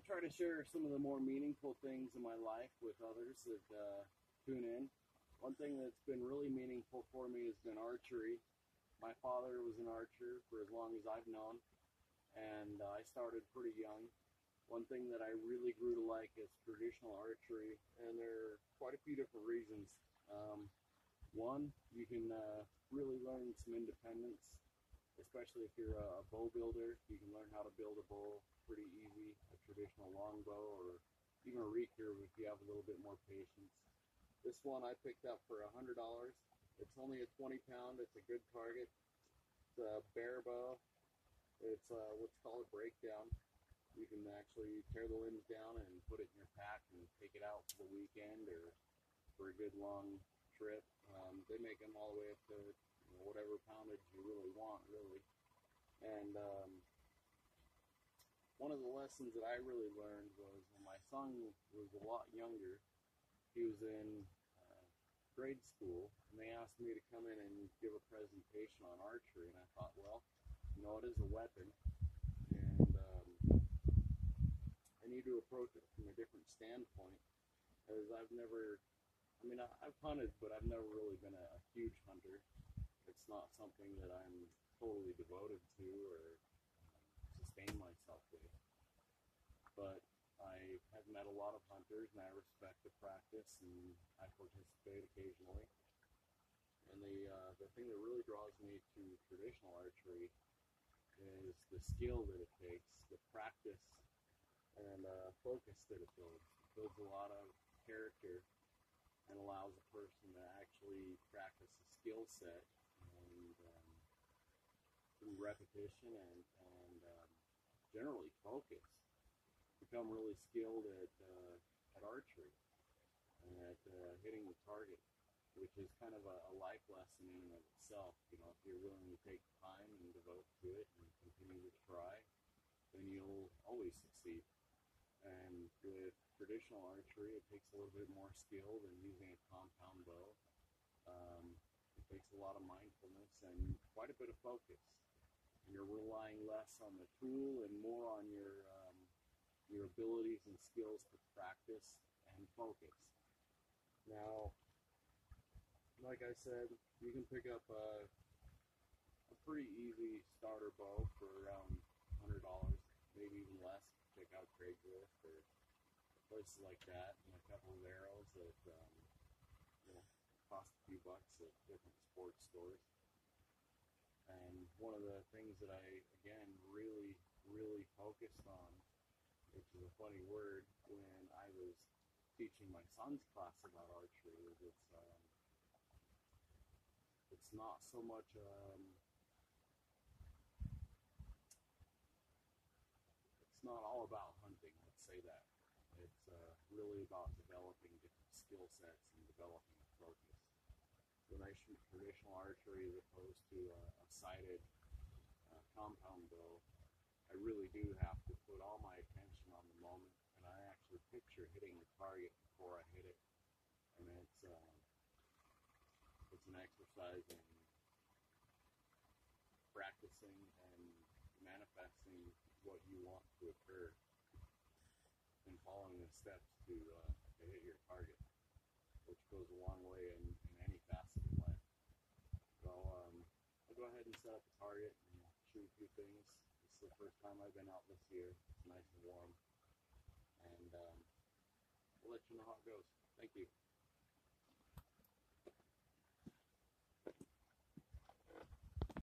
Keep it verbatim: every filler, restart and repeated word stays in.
try to share some of the more meaningful things in my life with others that uh, tune in. One thing that's been really meaningful for me has been archery. My father was an archer for as long as I've known, and uh, I started pretty young. One thing that I really grew to like is traditional archery, and there are quite a few different reasons. Um, one, you can uh, really learn some independence, especially if you're a bow builder. You can learn how to build a bow pretty easy, a traditional longbow, or even a recurve if you have a little bit more patience. This one I picked up for one hundred dollars. It's only a twenty pound, it's a good target. It's a bare bow. It's uh, what's called a breakdown. You can actually tear the limbs down and put it in your pack and take it out for the weekend or for a good long trip. Um, they make them all the way up to, you know, whatever poundage you really want, really. And um, one of the lessons that I really learned was when my son was a lot younger. He was in uh, grade school, and they asked me to come in and give a presentation on archery. And I thought, well, you know, it is a weapon, and um, I need to approach it from a different standpoint, as I've never, I mean, I, I've hunted, but I've never really been a, a huge hunter. It's not something that I'm totally devoted to or um, sustain myself with. But I have met a lot of hunters, and I respect the practice, and I participate occasionally. And the uh, the thing that really draws me to traditional archery is the skill that it takes, the practice, and uh, focus that it builds. It builds a lot of character and allows a person to actually practice a skill set and um, through repetition and, and um, generally focus. Become really skilled at uh, at archery and at uh, hitting the target, which is kind of a, a life lesson in and of itself. You know, if you're willing to take time and devote to it and continue to try, then you'll always succeed. And with traditional archery, it takes a little bit more skill than using a compound bow. Um, it takes a lot of mindfulness and quite a bit of focus. And you're relying less on the tool and more on your um, your abilities and skills to practice and focus. Now, like I said, you can pick up a, a pretty easy starter bow for around one hundred dollars, maybe even less. Check out Craigslist or places like that, and a couple of arrows that um, you know, cost a few bucks at different sports stores. And one of the things that I, again, really, really focused on, which is a funny word, when I was teaching my son's class about archery, is it's um, it's not so much um, it's not all about hunting. Let's say that it's uh, really about developing different skill sets and developing a focus. When I shoot traditional archery as opposed to a, a sighted uh, compound bow, I really do have to put all my attention on the moment, and I actually picture hitting the target before I hit it. And it's uh, it's an exercise in practicing and manifesting what you want to occur and following the steps to uh, to hit your target, which goes a long way in, in any facet of life. So um, I'll go ahead and set up a target and shoot a few things. This is the first time I've been out this year. It's nice and warm. And um, I'll let you know how it goes. Thank you.